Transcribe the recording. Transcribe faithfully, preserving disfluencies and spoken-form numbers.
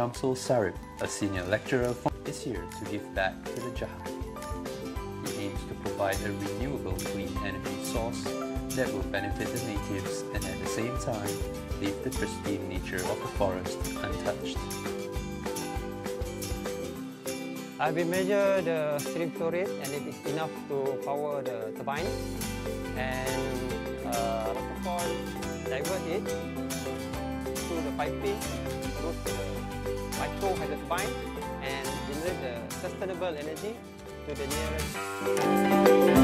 Shamsul Sarib, a senior lecturer, is here to give back to the Jahar. He aims to provide a renewable green energy source that will benefit the natives and at the same time leave the pristine nature of the forest untouched. I've been measured the stream flow rate and it is enough to power the turbine. And uh, first of all, divert it through the piping, go to the micro hydro turbine and generate the sustainable energy to the nearest.